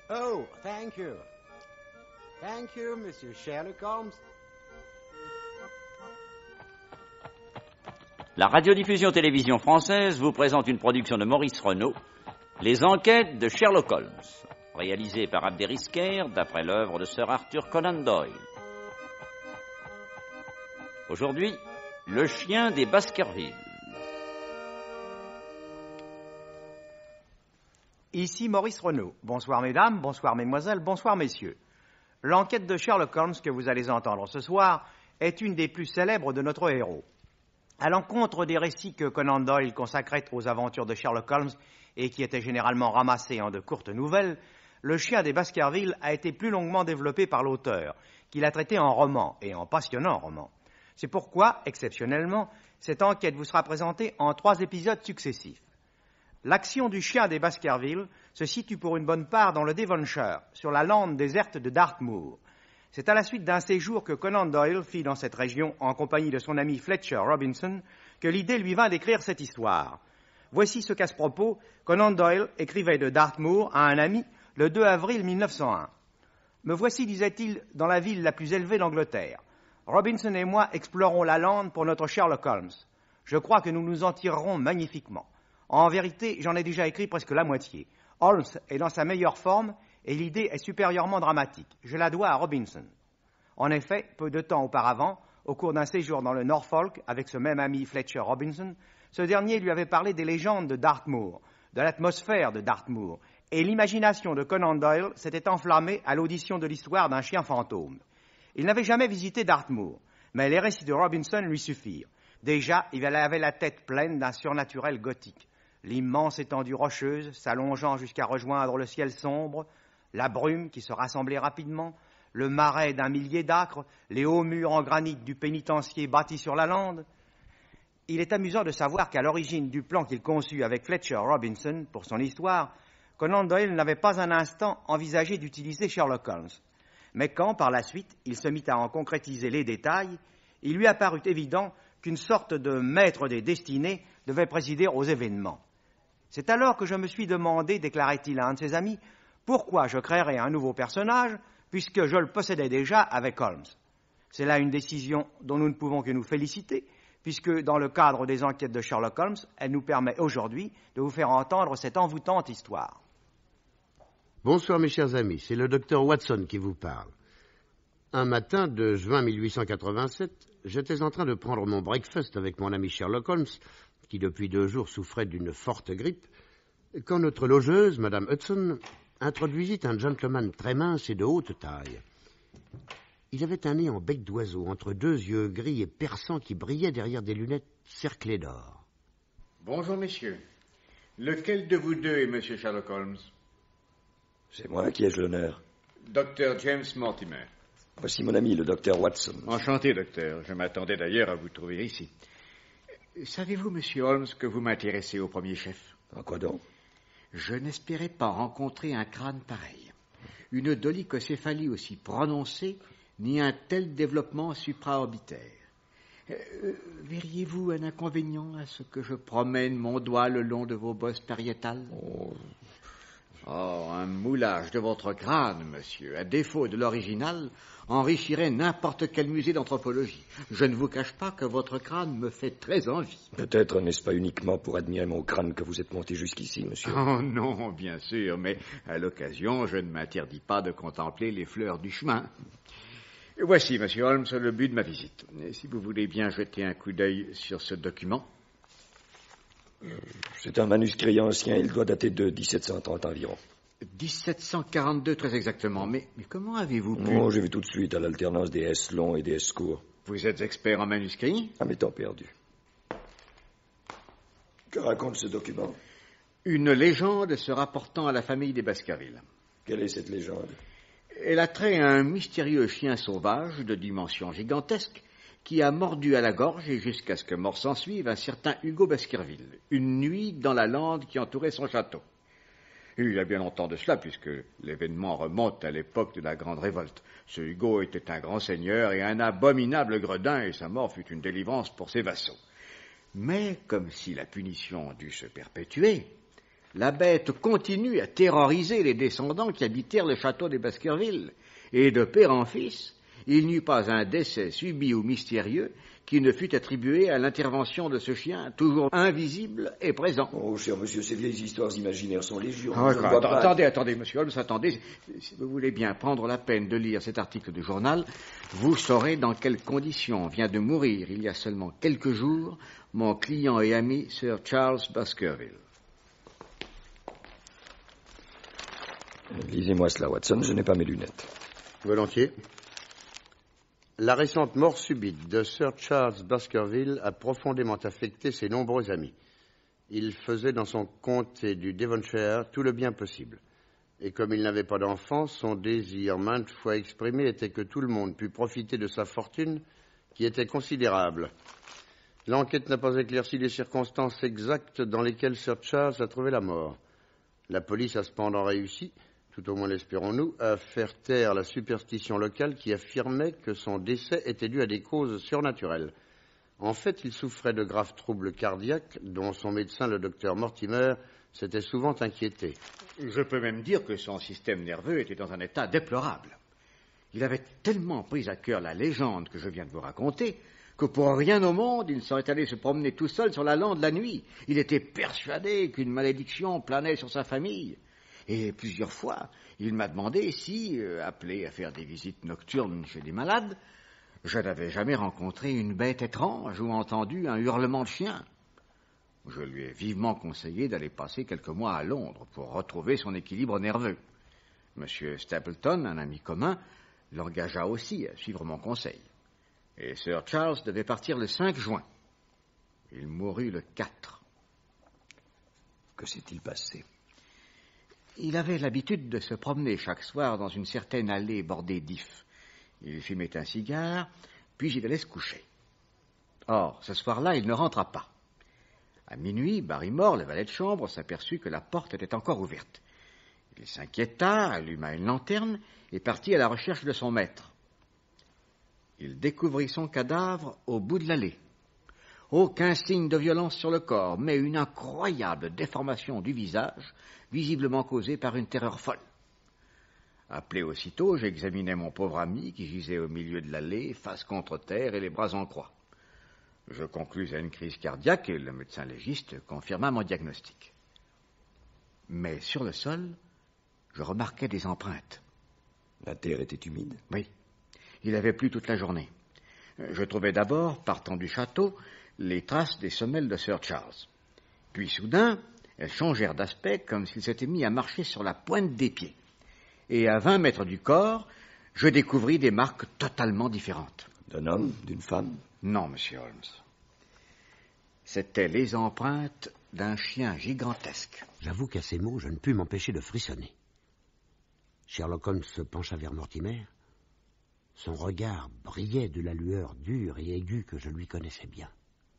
Oh, thank you. Thank you, Monsieur Sherlock Holmes. La radiodiffusion-télévision française vous présente une production de Maurice Renaud, Les enquêtes de Sherlock Holmes, réalisée par Abder Isker d'après l'œuvre de Sir Arthur Conan Doyle. Aujourd'hui, le chien des Baskerville. Ici Maurice Renaud. Bonsoir mesdames, bonsoir mesdemoiselles, bonsoir messieurs. L'enquête de Sherlock Holmes que vous allez entendre ce soir est une des plus célèbres de notre héros. À l'encontre des récits que Conan Doyle consacrait aux aventures de Sherlock Holmes et qui étaient généralement ramassés en de courtes nouvelles, le chien des Baskerville a été plus longuement développé par l'auteur, qui l'a traité en roman, et en passionnant roman. C'est pourquoi, exceptionnellement, cette enquête vous sera présentée en 3 épisodes successifs. L'action du chien des Baskerville se situe pour une bonne part dans le Devonshire, sur la lande déserte de Dartmoor. C'est à la suite d'un séjour que Conan Doyle fit dans cette région en compagnie de son ami Fletcher Robinson que l'idée lui vint d'écrire cette histoire. Voici ce qu'à ce propos, Conan Doyle écrivait de Dartmoor à un ami le 2 avril 1901. « Me voici, disait-il, dans la ville la plus élevée d'Angleterre. Robinson et moi explorons la lande pour notre Sherlock Holmes. Je crois que nous nous en tirerons magnifiquement. En vérité, j'en ai déjà écrit presque la moitié. Holmes est dans sa meilleure forme et l'idée est supérieurement dramatique. Je la dois à Robinson. » En effet, peu de temps auparavant, au cours d'un séjour dans le Norfolk avec ce même ami Fletcher Robinson, ce dernier lui avait parlé des légendes de Dartmoor, de l'atmosphère de Dartmoor, et l'imagination de Conan Doyle s'était enflammée à l'audition de l'histoire d'un chien fantôme. Il n'avait jamais visité Dartmoor, mais les récits de Robinson lui suffirent. Déjà, il avait la tête pleine d'un surnaturel gothique. L'immense étendue rocheuse s'allongeant jusqu'à rejoindre le ciel sombre, la brume qui se rassemblait rapidement, le marais d'un millier d'acres, les hauts murs en granit du pénitencier bâti sur la lande. Il est amusant de savoir qu'à l'origine du plan qu'il conçut avec Fletcher Robinson pour son histoire, Conan Doyle n'avait pas un instant envisagé d'utiliser Sherlock Holmes. Mais quand, par la suite, il se mit à en concrétiser les détails, il lui apparut évident qu'une sorte de maître des destinées devait présider aux événements. C'est alors que je me suis demandé, déclarait-il à un de ses amis, pourquoi je créerais un nouveau personnage puisque je le possédais déjà avec Holmes. C'est là une décision dont nous ne pouvons que nous féliciter, puisque dans le cadre des enquêtes de Sherlock Holmes, elle nous permet aujourd'hui de vous faire entendre cette envoûtante histoire. Bonsoir mes chers amis, c'est le docteur Watson qui vous parle. Un matin de juin 1887, j'étais en train de prendre mon breakfast avec mon ami Sherlock Holmes, qui depuis 2 jours souffrait d'une forte grippe, quand notre logeuse, Madame Hudson, introduisit un gentleman très mince et de haute taille. Il avait un nez en bec d'oiseau, entre 2 yeux gris et perçants qui brillaient derrière des lunettes cerclées d'or. Bonjour, messieurs. Lequel de vous deux est Monsieur Sherlock Holmes? C'est moi qui ai-je l'honneur. Docteur James Mortimer. Voici mon ami, le docteur Watson. Enchanté, docteur. Je m'attendais d'ailleurs à vous trouver ici. Savez-vous, Monsieur Holmes, que vous m'intéressez au premier chef? En quoi donc? Je n'espérais pas rencontrer un crâne pareil, une dolichocéphalie aussi prononcée, ni un tel développement supraorbitaire. Verriez-vous un inconvénient à ce que je promène mon doigt le long de vos bosses pariétales? Oh, un moulage de votre crâne, monsieur, à défaut de l'original, enrichirait n'importe quel musée d'anthropologie. Je ne vous cache pas que votre crâne me fait très envie. Peut-être n'est-ce pas uniquement pour admirer mon crâne que vous êtes monté jusqu'ici, monsieur? Oh non, bien sûr, mais à l'occasion, je ne m'interdis pas de contempler les fleurs du chemin. Voici, monsieur Holmes, le but de ma visite. Et si vous voulez bien jeter un coup d'œil sur ce document. C'est un manuscrit ancien, il doit dater de 1730 environ. 1742, très exactement. Mais comment avez-vous pu... Oh, j'ai vu tout de suite à l'alternance des S longs et des S courts. Vous êtes expert en manuscrits? À mes temps perdus. Que raconte ce document? Une légende se rapportant à la famille des Baskerville. Quelle est cette légende? Elle a trait à un mystérieux chien sauvage de dimension gigantesque qui a mordu à la gorge et jusqu'à ce que mort s'ensuive un certain Hugo Baskerville, une nuit dans la lande qui entourait son château. Il y a bien longtemps de cela, puisque l'événement remonte à l'époque de la Grande Révolte. Ce Hugo était un grand seigneur et un abominable gredin, et sa mort fut une délivrance pour ses vassaux. Mais, comme si la punition dut se perpétuer, la bête continue à terroriser les descendants qui habitèrent le château des Baskerville. Et de père en fils, il n'y eut pas un décès subit ou mystérieux qui ne fût attribué à l'intervention de ce chien, toujours invisible et présent. Oh, cher monsieur, ces vieilles histoires imaginaires sont légion. Attendez, monsieur Holmes, attendez. Si vous voulez bien prendre la peine de lire cet article de journal, vous saurez dans quelles conditions vient de mourir, il y a seulement quelques jours, mon client et ami Sir Charles Baskerville. Lisez-moi cela, Watson, je n'ai pas mes lunettes. Volontiers. La récente mort subite de Sir Charles Baskerville a profondément affecté ses nombreux amis. Il faisait dans son comté du Devonshire tout le bien possible. Et comme il n'avait pas d'enfant, son désir maintes fois exprimé était que tout le monde pût profiter de sa fortune, qui était considérable. L'enquête n'a pas éclairci les circonstances exactes dans lesquelles Sir Charles a trouvé la mort. La police a cependant réussi, tout au moins l'espérons-nous, à faire taire la superstition locale qui affirmait que son décès était dû à des causes surnaturelles. En fait, il souffrait de graves troubles cardiaques dont son médecin, le docteur Mortimer, s'était souvent inquiété. Je peux même dire que son système nerveux était dans un état déplorable. Il avait tellement pris à cœur la légende que je viens de vous raconter que pour rien au monde, il ne serait allé se promener tout seul sur la lande la nuit. Il était persuadé qu'une malédiction planait sur sa famille. Et plusieurs fois, il m'a demandé si, appelé à faire des visites nocturnes chez des malades, je n'avais jamais rencontré une bête étrange ou entendu un hurlement de chien. Je lui ai vivement conseillé d'aller passer quelques mois à Londres pour retrouver son équilibre nerveux. Monsieur Stapleton, un ami commun, l'engagea aussi à suivre mon conseil. Et Sir Charles devait partir le 5 juin. Il mourut le 4. Que s'est-il passé? Il avait l'habitude de se promener chaque soir dans une certaine allée bordée d'ifs. Il fumait un cigare, puis il allait se coucher. Or, ce soir-là, il ne rentra pas. À minuit, Barrymore, le valet de chambre, s'aperçut que la porte était encore ouverte. Il s'inquiéta, alluma une lanterne et partit à la recherche de son maître. Il découvrit son cadavre au bout de l'allée. Aucun signe de violence sur le corps, mais une incroyable déformation du visage, visiblement causée par une terreur folle. Appelé aussitôt, j'examinai mon pauvre ami qui gisait au milieu de l'allée, face contre terre et les bras en croix. Je conclus à une crise cardiaque et le médecin légiste confirma mon diagnostic. Mais sur le sol, je remarquai des empreintes. La terre était humide? Oui. Il avait plu toute la journée. Je trouvai d'abord, partant du château, les traces des semelles de Sir Charles. Puis soudain, elles changèrent d'aspect comme s'ils s'étaient mis à marcher sur la pointe des pieds. Et à 20 mètres du corps, je découvris des marques totalement différentes. D'un homme? D'une femme? Non, monsieur Holmes. C'étaient les empreintes d'un chien gigantesque. J'avoue qu'à ces mots, je ne pus m'empêcher de frissonner. Sherlock Holmes se pencha vers Mortimer. Son regard brillait de la lueur dure et aiguë que je lui connaissais bien.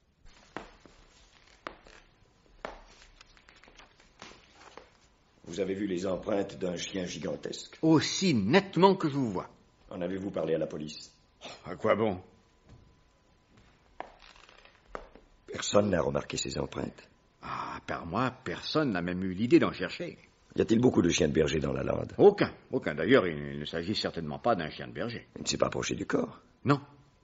Vous avez vu les empreintes d'un chien gigantesque? Aussi nettement que je vous vois. En avez-vous parlé à la police? À quoi bon? Personne n'a remarqué ces empreintes. Ah, à part moi, personne n'a même eu l'idée d'en chercher. Y a-t-il beaucoup de chiens de berger dans la lande? Aucun. D'ailleurs, il ne s'agit certainement pas d'un chien de berger. Il ne s'est pas approché du corps? Non.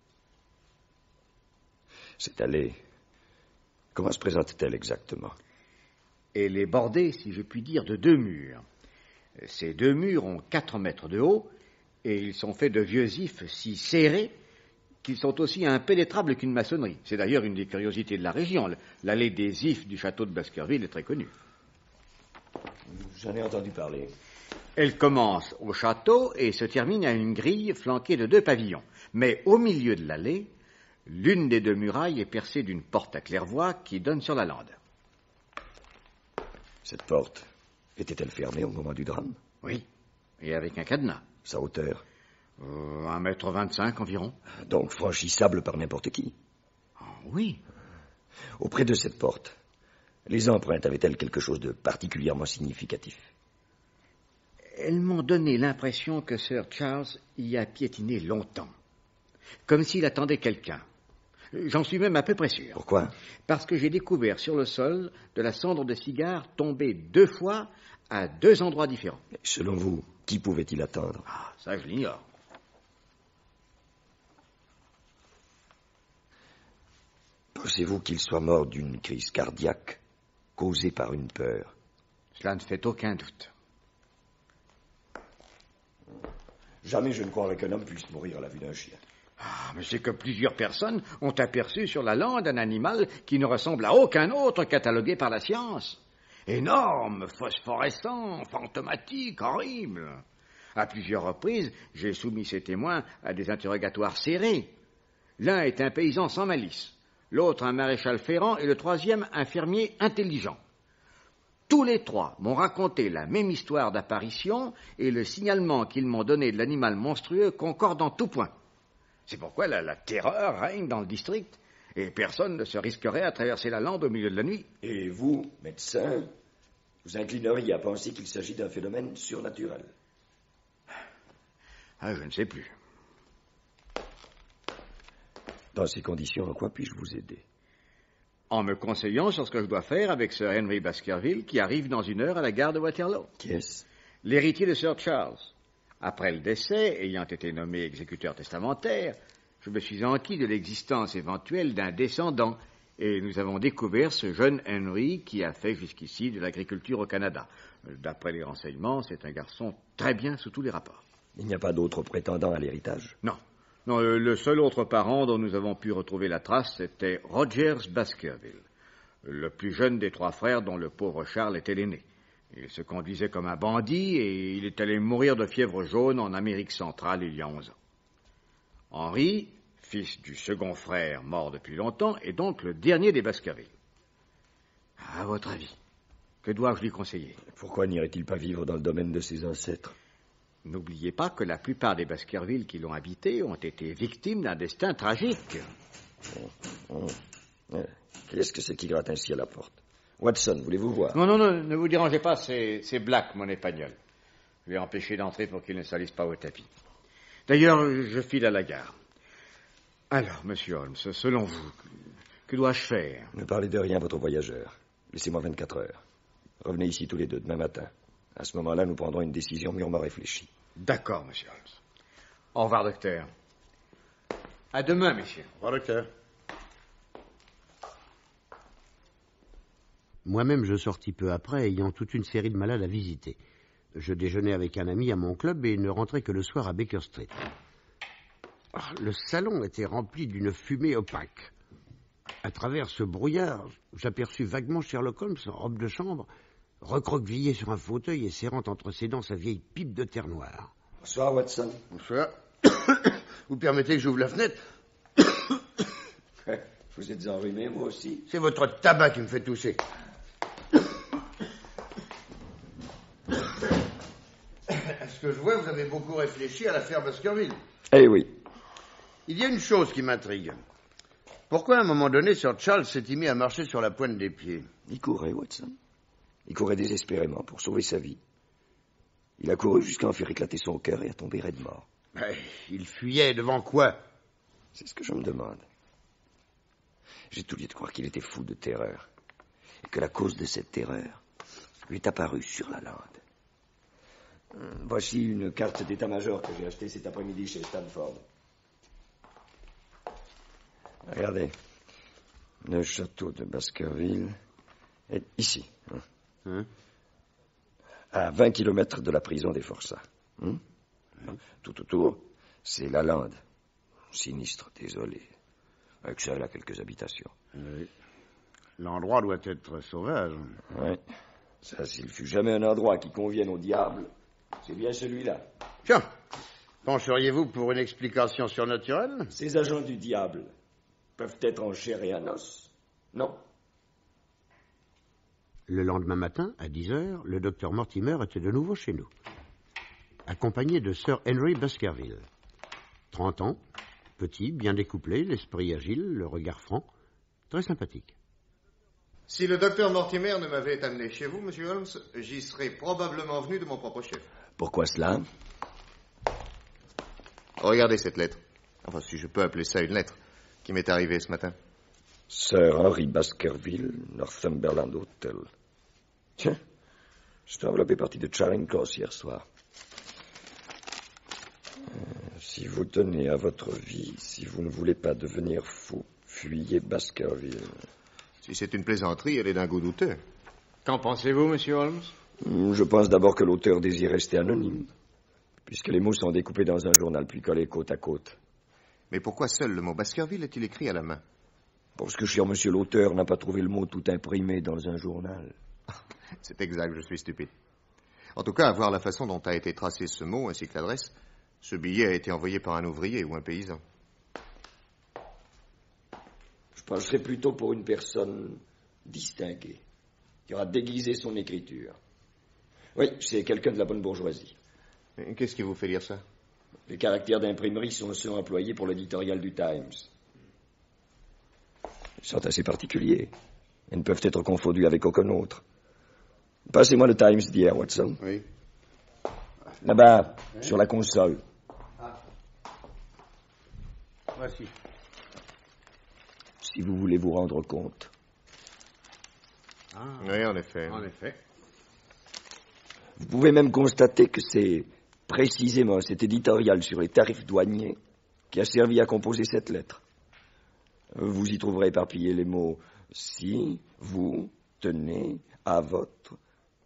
Cette allée, comment se présente-t-elle exactement? Elle est bordée, si je puis dire, de 2 murs. Ces 2 murs ont 4 mètres de haut, et ils sont faits de vieux ifs si serrés qu'ils sont aussi impénétrables qu'une maçonnerie. C'est d'ailleurs une des curiosités de la région. L'allée des ifs du château de Baskerville est très connue. J'en ai entendu parler. Elle commence au château et se termine à une grille flanquée de 2 pavillons. Mais au milieu de l'allée, l'une des 2 murailles est percée d'une porte à claire-voie qui donne sur la lande. Cette porte était-elle fermée au moment du drame? Oui, et avec un cadenas. Sa hauteur? 1,25 m environ. Donc franchissable par n'importe qui? Oui. Auprès de cette porte, les empreintes avaient-elles quelque chose de particulièrement significatif? Elles m'ont donné l'impression que Sir Charles y a piétiné longtemps, comme s'il attendait quelqu'un. J'en suis même à peu près sûr. Pourquoi? Parce que j'ai découvert sur le sol de la cendre de cigare tombée 2 fois à 2 endroits différents. Selon vous, qui pouvait-il attendre? Ah, ça je l'ignore. Pensez-vous qu'il soit mort d'une crise cardiaque causée par une peur? Cela ne fait aucun doute. Jamais je ne croirais qu'un homme puisse mourir à la vue d'un chien. Ah, mais c'est que plusieurs personnes ont aperçu sur la lande un animal qui ne ressemble à aucun autre catalogué par la science. Énorme, phosphorescent, fantomatique, horrible. À plusieurs reprises, j'ai soumis ces témoins à des interrogatoires serrés. L'un est un paysan sans malice, l'autre un maréchal ferrant et le troisième un fermier intelligent. Tous les 3 m'ont raconté la même histoire d'apparition et le signalement qu'ils m'ont donné de l'animal monstrueux concorde en tout point. C'est pourquoi la terreur règne dans le district et personne ne se risquerait à traverser la lande au milieu de la nuit. Et vous, médecin, vous inclineriez à penser qu'il s'agit d'un phénomène surnaturel? Ah, je ne sais plus. Dans ces conditions, en quoi puis-je vous aider? En me conseillant sur ce que je dois faire avec Sir Henry Baskerville qui arrive dans 1 heure à la gare de Waterloo. Qui est-ce? L'héritier de Sir Charles. Après le décès, ayant été nommé exécuteur testamentaire, je me suis enquis de l'existence éventuelle d'un descendant, et nous avons découvert ce jeune Henry qui a fait jusqu'ici de l'agriculture au Canada. D'après les renseignements, c'est un garçon très bien sous tous les rapports. Il n'y a pas d'autres prétendants à l'héritage? Non. Non, le seul autre parent dont nous avons pu retrouver la trace, c'était Rogers Baskerville, le plus jeune des 3 frères dont le pauvre Charles était l'aîné. Il se conduisait comme un bandit et il est allé mourir de fièvre jaune en Amérique centrale il y a 11 ans. Henry, fils du second frère mort depuis longtemps, est donc le dernier des Baskerville. À votre avis, que dois-je lui conseiller? Pourquoi n'irait-il pas vivre dans le domaine de ses ancêtres? N'oubliez pas que la plupart des Baskerville qui l'ont habité ont été victimes d'un destin tragique. Qui est-ce que c'est qui gratte ainsi à la porte? Watson, voulez-vous voir? Non, ne vous dérangez pas, c'est Black, mon espagnol. Je vais empêcher d'entrer pour qu'il ne salisse pas au tapis. D'ailleurs, je file à la gare. Alors, monsieur Holmes, selon vous, que dois-je faire? Ne parlez de rien, votre voyageur. Laissez-moi 24 heures. Revenez ici tous les 2 demain matin. À ce moment-là, nous prendrons une décision mûrement réfléchie. D'accord, monsieur Holmes. Au revoir, docteur. À demain, messieurs. Au revoir, docteur. Moi-même, je sortis peu après, ayant toute une série de malades à visiter. Je déjeunais avec un ami à mon club et ne rentrais que le soir à Baker Street. Le salon était rempli d'une fumée opaque. À travers ce brouillard, j'aperçus vaguement Sherlock Holmes en robe de chambre, recroquevillé sur un fauteuil et serrant entre ses dents sa vieille pipe de terre noire. Bonsoir, Watson. Bonsoir. Vous permettez que j'ouvre la fenêtre? Vous êtes enrhumé, moi aussi. C'est votre tabac qui me fait tousser. À ce que je vois, vous avez beaucoup réfléchi à l'affaire Baskerville. Eh oui. Il y a une chose qui m'intrigue. Pourquoi, à un moment donné, Sir Charles s'est-il mis à marcher sur la pointe des pieds? Il courait, Watson. Il courait désespérément pour sauver sa vie. Il a couru jusqu'à en faire éclater son cœur et à tomber raide mort. Mais il fuyait devant quoi? C'est ce que je me demande. J'ai tout lieu de croire qu'il était fou de terreur. Et que la cause de cette terreur lui est apparue sur la lande. Voici une carte d'état-major que j'ai achetée cet après-midi chez Stanford. Regardez. Le château de Baskerville est ici. À 20 kilomètres de la prison des Forçats. Tout autour, c'est la lande. Sinistre, désolé. Avec ça, là, quelques habitations. Oui. L'endroit doit être sauvage. Oui. Ça, s'il fut jamais un endroit qui convienne au diable, c'est bien celui-là. Tiens, pencheriez-vous pour une explication surnaturelle? Ces agents du diable peuvent être en chair et en os. Non. Le lendemain matin, à 10 heures, le docteur Mortimer était de nouveau chez nous, accompagné de Sir Henry Baskerville. 30 ans, petit, bien découplé, l'esprit agile, le regard franc, très sympathique. Si le docteur Mortimer ne m'avait amené chez vous, monsieur Holmes, j'y serais probablement venu de mon propre chef. Pourquoi cela? Regardez cette lettre. Enfin, si je peux appeler ça une lettre. qui m'est arrivé ce matin. Sir Henry Baskerville, Northumberland Hotel. Tiens, cette enveloppe est partie de Charing Cross hier soir. Si vous tenez à votre vie, si vous ne voulez pas devenir fou, fuyez Baskerville. Si c'est une plaisanterie, elle est d'un goût douteux. Qu'en pensez-vous, monsieur Holmes? Je pense d'abord que l'auteur désire rester anonyme, puisque les mots sont découpés dans un journal puis collés côte à côte. Mais pourquoi seul le mot Baskerville est-il écrit à la main? Parce que, cher monsieur l'auteur, n'a pas trouvé le mot tout imprimé dans un journal. C'est exact, je suis stupide. En tout cas, à voir la façon dont a été tracé ce mot ainsi que l'adresse, ce billet a été envoyé par un ouvrier ou un paysan. Je penserais plutôt pour une personne distinguée, qui aura déguisé son écriture. Oui, c'est quelqu'un de la bonne bourgeoisie. Et qu'est-ce qui vous fait dire ça? Les caractères d'imprimerie sont ceux employés pour l'éditorial du Times. Ils sont assez particuliers. Ils ne peuvent être confondus avec aucun autre. Passez-moi le Times d'hier, Watson. Oui. Là-bas, sur la console. Voici. Si vous voulez vous rendre compte. Oui, en effet. En effet. Vous pouvez même constater que c'est précisément cet éditorial sur les tarifs douaniers qui a servi à composer cette lettre. Vous y trouverez éparpillés les mots « si vous tenez à votre ».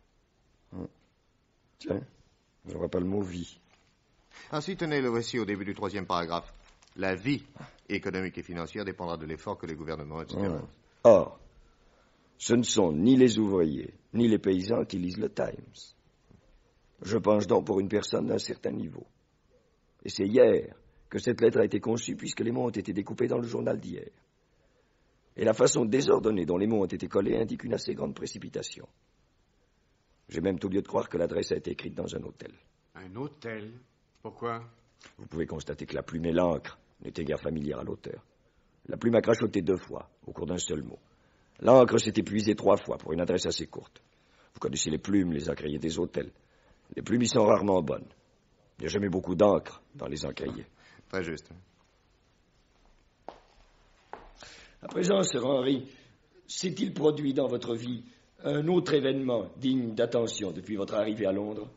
Tiens, je ne vois pas le mot « vie ». Ah si, tenez, le voici au début du 3e paragraphe. La vie économique et financière dépendra de l'effort que les gouvernements, etc. Or, ce ne sont ni les ouvriers, ni les paysans qui lisent le Times. Je penche donc pour une personne d'un certain niveau. Et c'est hier que cette lettre a été conçue, puisque les mots ont été découpés dans le journal d'hier. Et la façon désordonnée dont les mots ont été collés indique une assez grande précipitation. J'ai même tout lieu de croire que l'adresse a été écrite dans un hôtel. Un hôtel? Pourquoi? Vous pouvez constater que la plume et l'encre n'étaient guère familières à l'auteur. La plume a crachoté 2 fois, au cours d'un seul mot. L'encre s'est épuisée 3 fois pour une adresse assez courte. Vous connaissez les plumes, les encriers des hôtels. Les plumes y sont rarement bonnes. Il n'y a jamais beaucoup d'encre dans les encriers. Très juste. À présent, Sir Henry, s'est-il produit dans votre vie un autre événement digne d'attention depuis votre arrivée à Londres?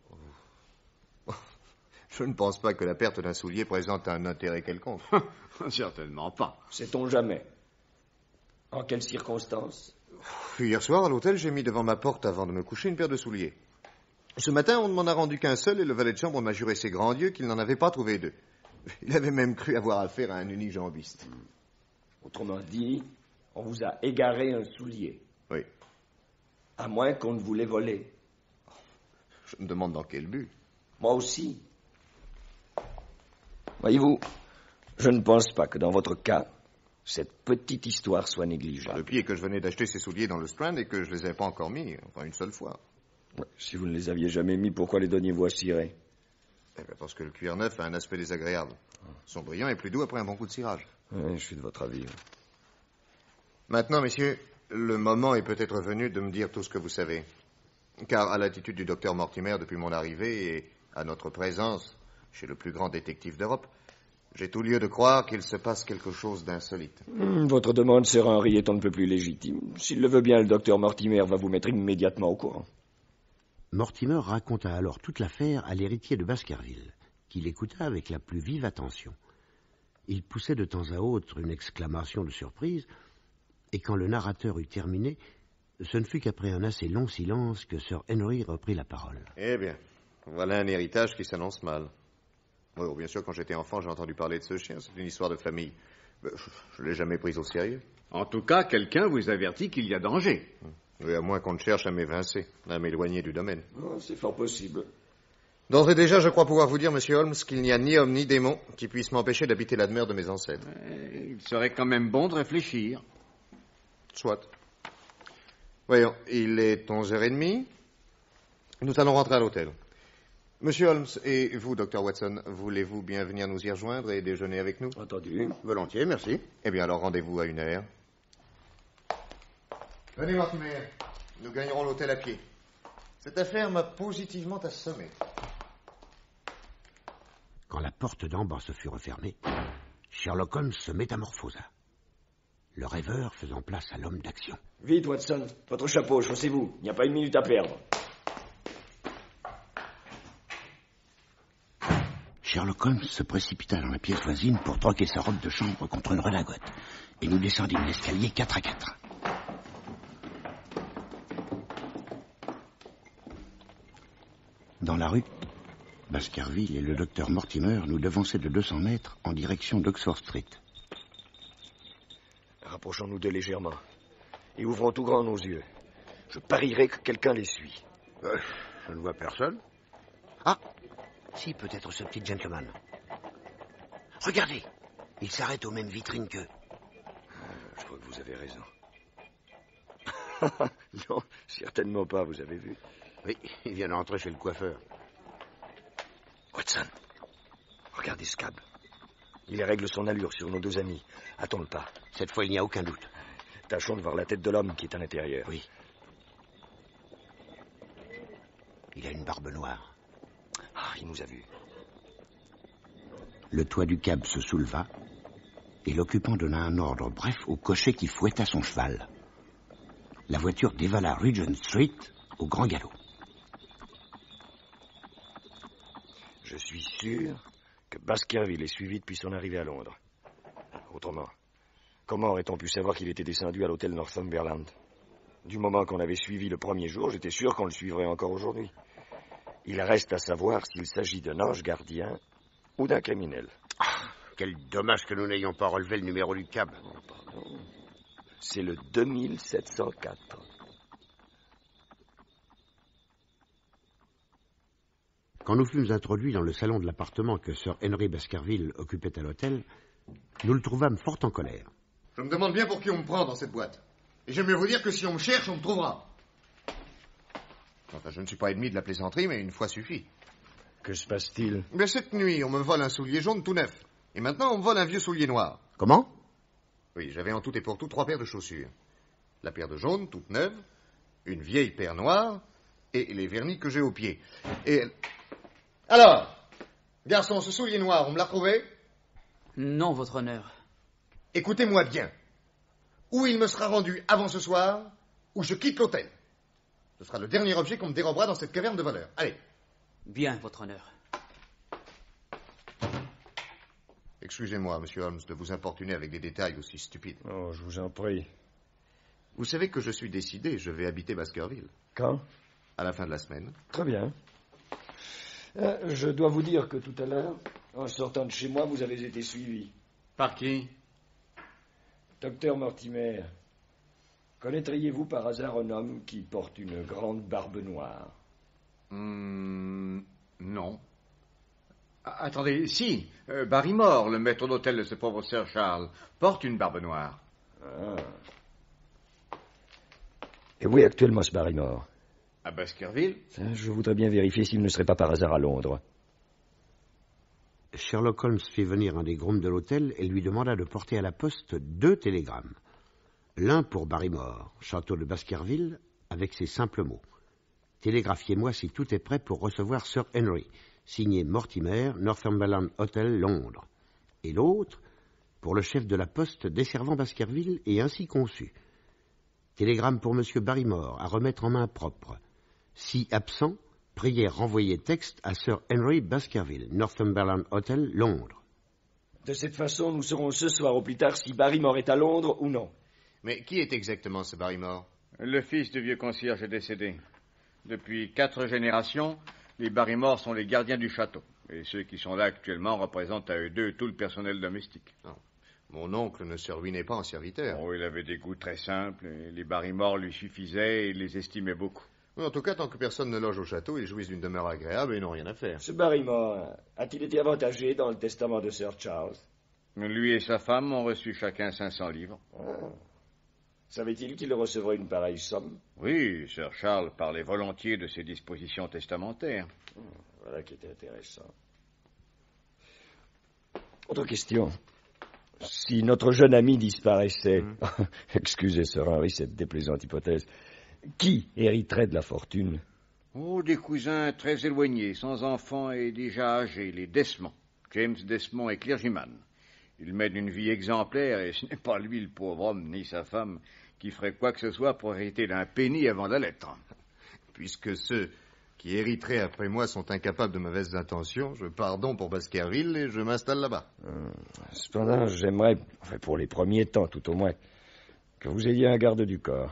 Je ne pense pas que la perte d'un soulier présente un intérêt quelconque. Certainement pas. Sait-on jamais? En quelles circonstances? Hier soir, à l'hôtel, j'ai mis devant ma porte, avant de me coucher, une paire de souliers. Ce matin, on ne m'en a rendu qu'un seul, et le valet de chambre m'a juré ses grands dieux qu'il n'en avait pas trouvé 2. Il avait même cru avoir affaire à un unijambiste. Autrement dit, on vous a égaré un soulier. Oui. À moins qu'on ne vous l'ait volé. Je me demande dans quel but. Moi aussi. Voyez-vous, je ne pense pas que dans votre cas, cette petite histoire soit négligeable. Le pire est que je venais d'acheter ces souliers dans le Strand et que je les ai pas encore mis, enfin une seule fois. Ouais, si vous ne les aviez jamais mis, pourquoi les donniez-vous à cirer? Eh bien, parce que le cuir neuf a un aspect désagréable. Ils sont brillants et plus doux après un bon coup de cirage. Oui, je suis de votre avis. Maintenant, messieurs, le moment est peut-être venu de me dire tout ce que vous savez. Car à l'attitude du docteur Mortimer depuis mon arrivée et à notre présence chez le plus grand détective d'Europe, j'ai tout lieu de croire qu'il se passe quelque chose d'insolite. Votre demande, Sir Henry, est on ne peut plus légitime. S'il le veut bien, le docteur Mortimer va vous mettre immédiatement au courant. Mortimer raconta alors toute l'affaire à l'héritier de Baskerville, qui l'écouta avec la plus vive attention. Il poussait de temps à autre une exclamation de surprise, et quand le narrateur eut terminé, ce ne fut qu'après un assez long silence que Sir Henry reprit la parole. Eh bien, voilà un héritage qui s'annonce mal. Oui, bien sûr, quand j'étais enfant, j'ai entendu parler de ce chien. C'est une histoire de famille. Je ne l'ai jamais prise au sérieux. En tout cas, quelqu'un vous avertit qu'il y a danger. Oui, à moins qu'on ne cherche à m'évincer, à m'éloigner du domaine. Oh, c'est fort possible. D'ores et déjà, je crois pouvoir vous dire, monsieur Holmes, qu'il n'y a ni homme ni démon qui puisse m'empêcher d'habiter la demeure de mes ancêtres. Il serait quand même bon de réfléchir. Soit. Voyons, il est 11h30. Nous allons rentrer à l'hôtel. Monsieur Holmes et vous, Dr. Watson, voulez-vous bien venir nous y rejoindre et déjeuner avec nous? Entendu. Volontiers, merci. Eh bien, alors rendez-vous à 1h. Venez, Mortimer. Nous gagnerons l'hôtel à pied. Cette affaire m'a positivement assommé. Quand la porte d'en bas se fut refermée, Sherlock Holmes se métamorphosa, le rêveur faisant place à l'homme d'action. Vite, Watson, votre chapeau, chaussez-vous. Il n'y a pas une minute à perdre. Sherlock Holmes se précipita dans la pièce voisine pour troquer sa robe de chambre contre une redingote, et nous descendîmes l'escalier 4 à 4. Dans la rue, Baskerville et le docteur Mortimer nous devançaient de 200 mètres en direction d'Oxford Street. Rapprochons-nous d'eux légèrement et ouvrons tout grand nos yeux. Je parierais que quelqu'un les suit. Je ne vois personne. Ah, si, peut-être ce petit gentleman. Regardez, il s'arrête aux mêmes vitrines qu'eux. Je crois que vous avez raison. Non, certainement pas, vous avez vu. Oui, il vient d'entrer chez le coiffeur. Watson, regardez ce câble. Il règle son allure sur nos 2 amis. Attends le pas. Cette fois, il n'y a aucun doute. Tâchons de voir la tête de l'homme qui est à l'intérieur. Oui. Il a une barbe noire. Ah, il nous a vus. Le toit du cab se souleva et l'occupant donna un ordre bref au cocher qui fouetta son cheval. La voiture dévala Regent Street au grand galop. Je suis sûr que Baskerville est suivi depuis son arrivée à Londres. Autrement, comment aurait-on pu savoir qu'il était descendu à l'hôtel Northumberland? Du moment qu'on avait suivi le premier jour, j'étais sûr qu'on le suivrait encore aujourd'hui. Il reste à savoir s'il s'agit d'un ange gardien ou d'un criminel. Ah, quel dommage que nous n'ayons pas relevé le numéro du cab. Oh, pardon. C'est le 2704. Quand nous fûmes introduits dans le salon de l'appartement que Sir Henry Baskerville occupait à l'hôtel, nous le trouvâmes fort en colère. Je me demande bien pour qui on me prend dans cette boîte. Et j'aime mieux vous dire que si on me cherche, on me trouvera. Enfin, je ne suis pas ennemi de la plaisanterie, mais une fois suffit. Que se passe-t-il? Mais cette nuit, on me vole un soulier jaune tout neuf. Et maintenant, on me vole un vieux soulier noir. Comment? Oui, j'avais en tout et pour tout 3 paires de chaussures. La paire de jaune, toute neuve, une vieille paire noire, et les vernis que j'ai aux pieds. Et... Alors, garçon, ce soulier noir, on me l'a trouvé? Non, votre honneur. Écoutez-moi bien. Ou il me sera rendu avant ce soir, ou je quitte l'hôtel. Ce sera le dernier objet qu'on me dérobera dans cette caverne de voleurs. Allez. Bien, votre honneur. Excusez-moi, monsieur Holmes, de vous importuner avec des détails aussi stupides. Oh, je vous en prie. Vous savez que je suis décidé, je vais habiter Baskerville. Quand? À la fin de la semaine. Très bien. Je dois vous dire que tout à l'heure, en sortant de chez moi, vous avez été suivi. Par qui? Docteur Mortimer, connaîtriez-vous par hasard un homme qui porte une grande barbe noire? Non. Attendez, si. Barrymore, le maître d'hôtel de ce pauvre Sir Charles, porte une barbe noire. Ah. Et où est actuellement ce Barrymore? À Baskerville? Je voudrais bien vérifier s'il ne serait pas par hasard à Londres. Sherlock Holmes fit venir un des grooms de l'hôtel et lui demanda de porter à la poste 2 télégrammes. L'un pour Barrymore, château de Baskerville, avec ces simples mots. Télégraphiez-moi si tout est prêt pour recevoir Sir Henry, signé Mortimer, Northumberland Hotel, Londres. Et l'autre, pour le chef de la poste desservant Baskerville et ainsi conçu. Télégramme pour M. Barrymore, à remettre en main propre. Si absent, priez renvoyer texte à Sir Henry Baskerville, Northumberland Hotel, Londres. De cette façon, nous saurons ce soir au plus tard si Barrymore est à Londres ou non. Mais qui est exactement ce Barrymore? Le fils du vieux concierge est décédé. Depuis 4 générations, les Barrymore sont les gardiens du château. Et ceux qui sont là actuellement représentent à eux deux tout le personnel domestique. Non. Mon oncle ne se ruinait pas en serviteur. Oh, il avait des goûts très simples, et les Barrymore lui suffisaient et il les estimait beaucoup. Oui, en tout cas, tant que personne ne loge au château, ils jouissent d'une demeure agréable et n'ont rien à faire. Ce Barrymore a-t-il été avantagé dans le testament de Sir Charles? Lui et sa femme ont reçu chacun 500 livres. Ah. Savait-il qu'il recevrait une pareille somme? Oui, Sir Charles parlait volontiers de ses dispositions testamentaires. Voilà qui était intéressant. Autre question. Si notre jeune ami disparaissait, excusez, Sir Henry, cette déplaisante hypothèse, qui hériterait de la fortune? Oh, des cousins très éloignés, sans enfants et déjà âgés, les Desmond. James Desmond est clergyman. Il mène une vie exemplaire et ce n'est pas lui, le pauvre homme, ni sa femme, qui ferait quoi que ce soit pour hériter d'un penny avant la lettre. Puisque ceux qui hériteraient après moi sont incapables de mauvaises intentions, je pars donc pour Baskerville et je m'installe là-bas. Cependant, j'aimerais, pour les premiers temps tout au moins, que vous ayez un garde du corps.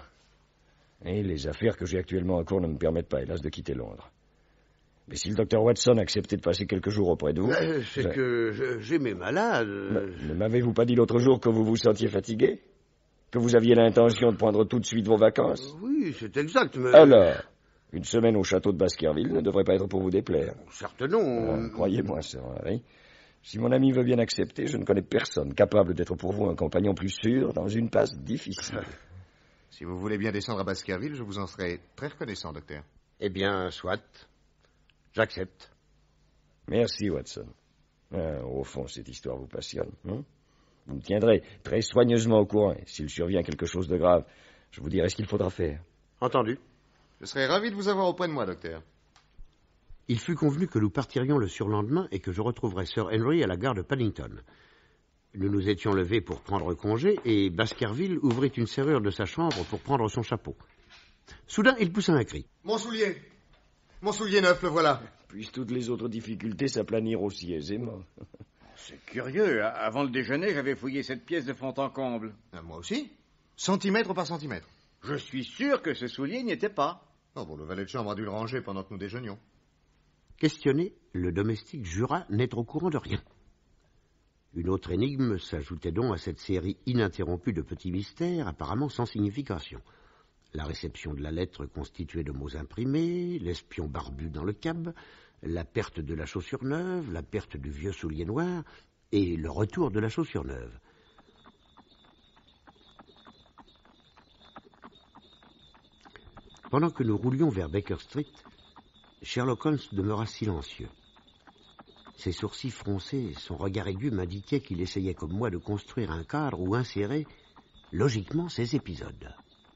Et les affaires que j'ai actuellement en cours ne me permettent pas, hélas, de quitter Londres. Mais si le docteur Watson acceptait de passer quelques jours auprès de vous... C'est que j'ai mes malades. Ne m'avez-vous pas dit l'autre jour que vous vous sentiez fatigué? Que vous aviez l'intention de prendre tout de suite vos vacances? Oui, c'est exact, mais... Alors, une semaine au château de Baskerville ne devrait pas être pour vous déplaire. Certes non. Croyez-moi, Sir Harry. Si mon ami veut bien accepter, je ne connais personne capable d'être pour vous un compagnon plus sûr dans une passe difficile. Si vous voulez bien descendre à Baskerville, je vous en serai très reconnaissant, docteur. Eh bien, soit. J'accepte. Merci, Watson. Au fond, cette histoire vous passionne. Hein? Vous me tiendrez très soigneusement au courant. Et s'il survient quelque chose de grave, je vous dirai ce qu'il faudra faire. Entendu. Je serais ravi de vous avoir auprès de moi, docteur. Il fut convenu que nous partirions le surlendemain et que je retrouverais Sir Henry à la gare de Paddington. Nous nous étions levés pour prendre congé et Baskerville ouvrit une serrure de sa chambre pour prendre son chapeau. Soudain, il poussa un cri. Mon soulier! Mon soulier neuf, le voilà. Puissent toutes les autres difficultés s'aplanir aussi aisément. C'est curieux. Avant le déjeuner, j'avais fouillé cette pièce de fond en comble. Moi aussi. Centimètre par centimètre. Je suis sûr que ce soulier n'y était pas. Oh, bon, le valet de chambre a dû le ranger pendant que nous déjeunions. Questionné, le domestique jura n'être au courant de rien. Une autre énigme s'ajoutait donc à cette série ininterrompue de petits mystères apparemment sans signification. La réception de la lettre constituée de mots imprimés, l'espion barbu dans le cab, la perte de la chaussure neuve, la perte du vieux soulier noir et le retour de la chaussure neuve. Pendant que nous roulions vers Baker Street, Sherlock Holmes demeura silencieux. Ses sourcils froncés et son regard aigu m'indiquaient qu'il essayait comme moi de construire un cadre où insérer logiquement ces épisodes.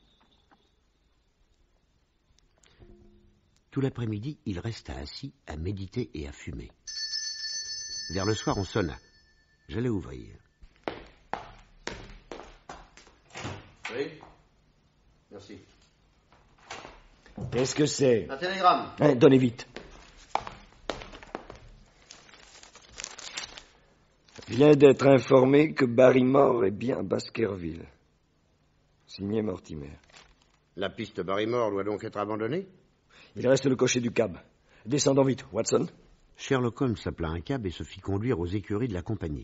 Tout l'après-midi, il resta assis à méditer et à fumer. Vers le soir, on sonna. J'allais ouvrir. Oui. Merci. Qu'est-ce que c'est? Un télégramme. Donnez vite. Vient d'être informé que Barrymore est bien à Baskerville. Signé Mortimer. La piste Barrymore doit donc être abandonnée? Il reste le cocher du cab. Descendons vite, Watson. Sherlock Holmes appela un cab et se fit conduire aux écuries de la compagnie.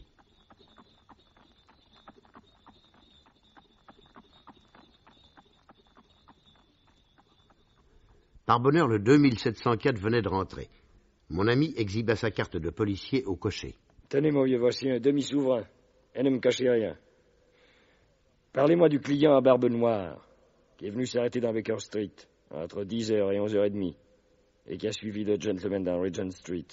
Par bonheur, le 2704 venait de rentrer. Mon ami exhiba sa carte de policier au cocher. Tenez, mon vieux, voici un demi-souverain. Et ne me cachez rien. Parlez-moi du client à barbe noire, qui est venu s'arrêter dans Baker Street, entre 10h et 11h30, et qui a suivi le gentleman dans Regent Street.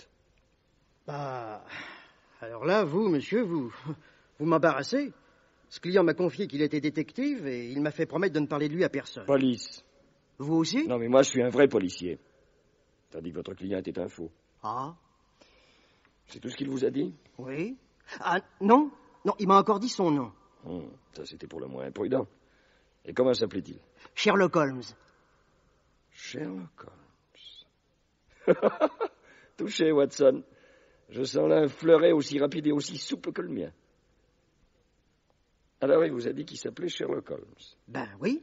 Alors là, vous, monsieur, vous m'embarrassez. Ce client m'a confié qu'il était détective et il m'a fait promettre de ne parler de lui à personne. Police. Vous aussi? Non, mais moi, je suis un vrai policier. Tandis que votre client était un faux. Ah? C'est tout ce qu'il vous a dit? Oui. Ah, non, il m'a encore dit son nom. Ça, c'était pour le moins imprudent. Et comment s'appelait-il? Sherlock Holmes. Sherlock Holmes. Touché, Watson. Je sens là un fleuret aussi rapide et aussi souple que le mien. Alors, il vous a dit qu'il s'appelait Sherlock Holmes. Ben oui.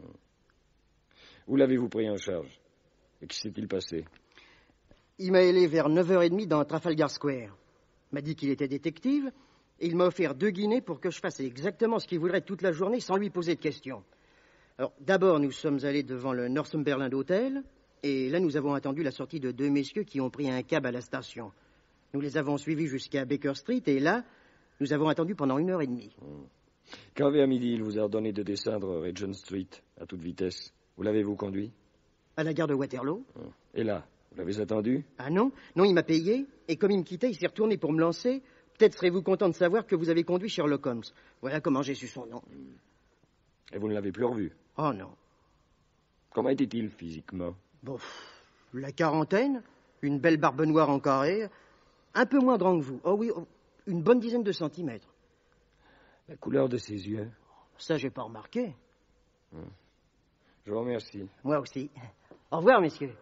Où l'avez-vous pris en charge? Et qu'est-ce s'est-il passé? Il m'a hélé vers 9h30 dans Trafalgar Square. Il m'a dit qu'il était détective et il m'a offert 2 guinées pour que je fasse exactement ce qu'il voudrait toute la journée sans lui poser de questions. Alors, d'abord, nous sommes allés devant le Northumberland Hotel et là, nous avons attendu la sortie de 2 messieurs qui ont pris un cab à la station. Nous les avons suivis jusqu'à Baker Street et là, nous avons attendu pendant 1h30. Quand vers midi, il vous a ordonné de descendre Regent Street à toute vitesse, où l'avez-vous conduit? À la gare de Waterloo. Et là, vous l'avez attendu? Ah non, il m'a payé et comme il me quittait, il s'est retourné pour me lancer. Peut-être serez-vous content de savoir que vous avez conduit Sherlock Holmes. Voilà comment j'ai su son nom. Et vous ne l'avez plus revu? Oh non. Comment était-il physiquement? Bon, la quarantaine, une belle barbe noire en carré, un peu moins grand que vous. Oh oui, une bonne dizaine de centimètres. La couleur de ses yeux. Ça, j'ai pas remarqué. Je vous remercie. Moi aussi. Au revoir, messieurs.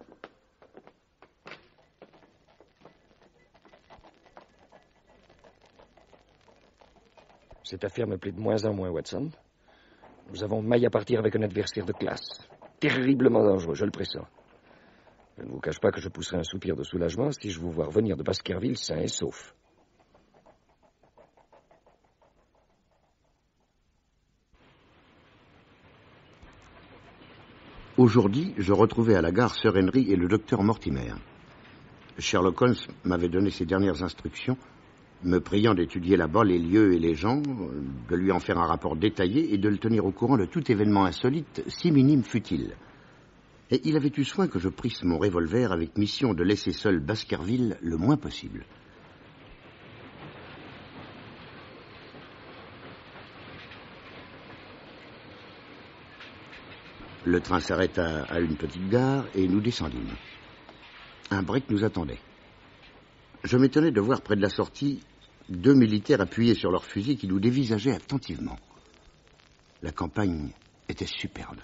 Cette affaire me plaît de moins en moins, Watson. Nous avons maille à partir avec un adversaire de classe. Terriblement dangereux, je le pressens. Je ne vous cache pas que je pousserai un soupir de soulagement si je vous vois revenir de Baskerville sain et sauf. Aujourd'hui, je retrouvais à la gare Sir Henry et le docteur Mortimer. Sherlock Holmes m'avait donné ses dernières instructions, me priant d'étudier là-bas les lieux et les gens, de lui en faire un rapport détaillé et de le tenir au courant de tout événement insolite, si minime fût-il. Et il avait eu soin que je prisse mon revolver avec mission de laisser seul Baskerville le moins possible. Le train s'arrêta à une petite gare et nous descendîmes. Un break nous attendait. Je m'étonnais de voir près de la sortie 2 militaires appuyés sur leurs fusils qui nous dévisageaient attentivement. La campagne était superbe.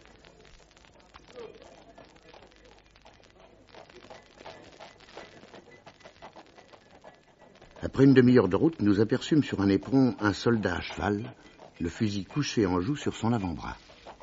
Après une demi-heure de route, nous aperçûmes sur un éperon un soldat à cheval, le fusil couché en joue sur son avant-bras.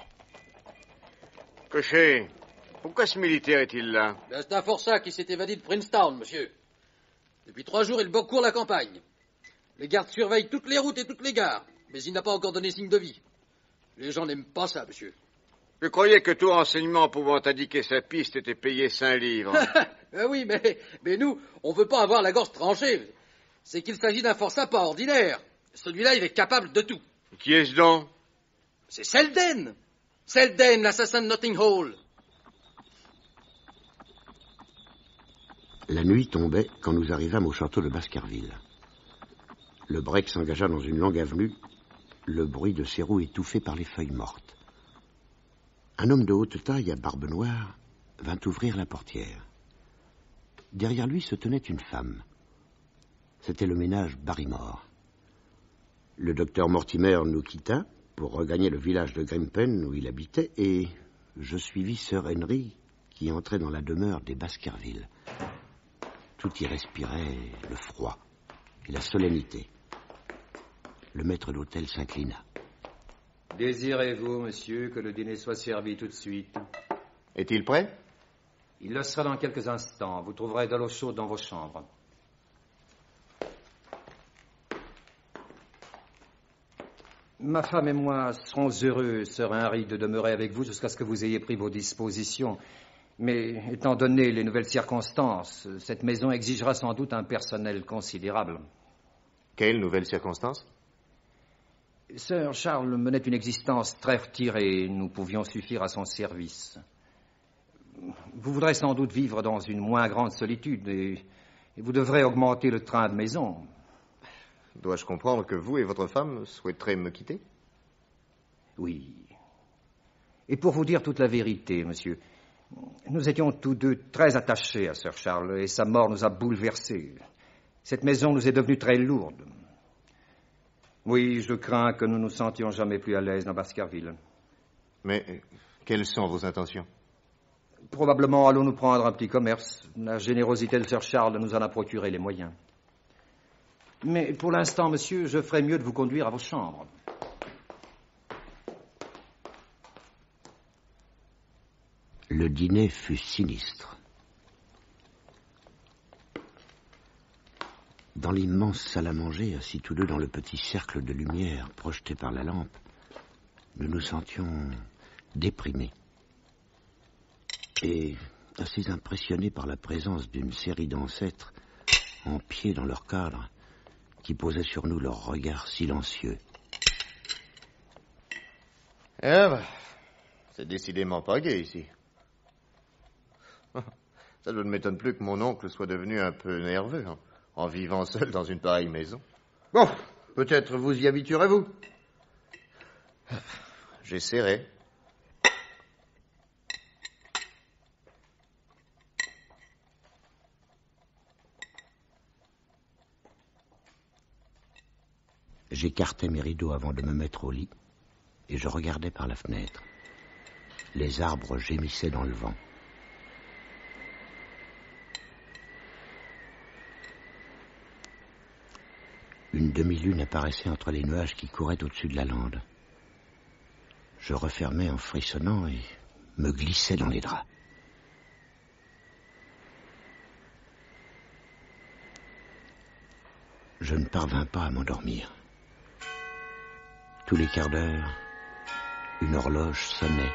Cocher, pourquoi ce militaire est-il là? C'est un forçat qui s'est évadé de Princeton, monsieur. Depuis 3 jours, il court la campagne. Les gardes surveillent toutes les routes et toutes les gares, mais il n'a pas encore donné signe de vie. Les gens n'aiment pas ça, monsieur. Je croyais que tout renseignement pouvant indiquer sa piste était payé 5 livres. Oui, mais nous, on veut pas avoir la gorge tranchée. C'est qu'il s'agit d'un forçat pas ordinaire. Celui-là, il est capable de tout. Qui est-ce donc? C'est Selden. Selden, l'assassin de Notting Hall. La nuit tombait quand nous arrivâmes au château de Baskerville. Le break s'engagea dans une longue avenue, le bruit de ses roues étouffé par les feuilles mortes. Un homme de haute taille à barbe noire vint ouvrir la portière. Derrière lui se tenait une femme. C'était le ménage Barrymore. Le docteur Mortimer nous quitta pour regagner le village de Grimpen où il habitait et je suivis Sir Henry qui entrait dans la demeure des Baskerville. Tout y respirait le froid et la solennité. Le maître d'hôtel s'inclina. Désirez-vous, monsieur, que le dîner soit servi tout de suite? Est-il prêt? Il le sera dans quelques instants. Vous trouverez de l'eau chaude dans vos chambres. Ma femme et moi serons heureux, Sir Henry, de demeurer avec vous jusqu'à ce que vous ayez pris vos dispositions. Mais étant donné les nouvelles circonstances, cette maison exigera sans doute un personnel considérable. Quelles nouvelles circonstances? Sir Charles menait une existence très retirée. Nous pouvions suffire à son service. Vous voudrez sans doute vivre dans une moins grande solitude et vous devrez augmenter le train de maison. Dois-je comprendre que vous et votre femme souhaiterez me quitter? Oui. Et pour vous dire toute la vérité, monsieur, nous étions tous deux très attachés à Sir Charles et sa mort nous a bouleversés. Cette maison nous est devenue très lourde. Oui, je crains que nous nous sentions jamais plus à l'aise dans Baskerville. Mais quelles sont vos intentions? Probablement allons-nous prendre un petit commerce. La générosité de Sir Charles nous en a procuré les moyens. Mais pour l'instant, monsieur, je ferais mieux de vous conduire à vos chambres. Le dîner fut sinistre. Dans l'immense salle à manger, assis tous deux dans le petit cercle de lumière projeté par la lampe, nous nous sentions déprimés et assez impressionnés par la présence d'une série d'ancêtres en pied dans leur cadre qui posaient sur nous leurs regards silencieux. C'est décidément pas gai ici. Ça ne m'étonne plus que mon oncle soit devenu un peu nerveux en vivant seul dans une pareille maison. Bon, peut-être vous y habituerez-vous. J'essaierai. J'écartais mes rideaux avant de me mettre au lit et je regardais par la fenêtre. Les arbres gémissaient dans le vent. Une demi-lune apparaissait entre les nuages qui couraient au-dessus de la lande. Je refermais en frissonnant et me glissais dans les draps. Je ne parvins pas à m'endormir. Tous les quarts d'heure, une horloge sonnait.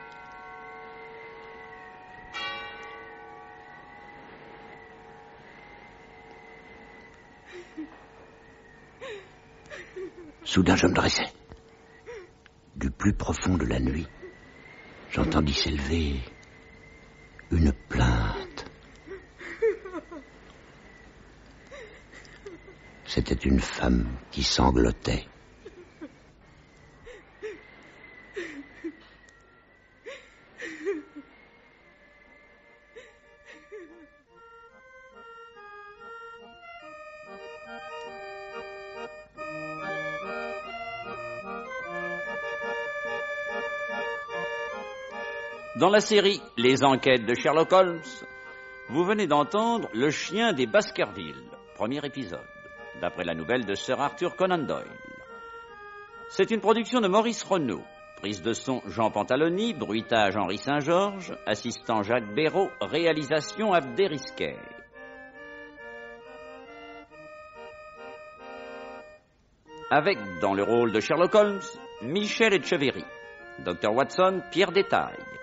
Soudain, je me dressai. Du plus profond de la nuit, j'entendis s'élever une plainte. C'était une femme qui sanglotait. Dans la série Les enquêtes de Sherlock Holmes, vous venez d'entendre Le chien des Baskerville, premier épisode, d'après la nouvelle de Sir Arthur Conan Doyle. C'est une production de Maurice Renaud, prise de son Jean Pantaloni, bruitage Henri Saint-Georges, assistant Jacques Béraud, réalisation Abdé Risquet. Avec, dans le rôle de Sherlock Holmes, Michel Etcheverry, Dr Watson, Pierre Détail,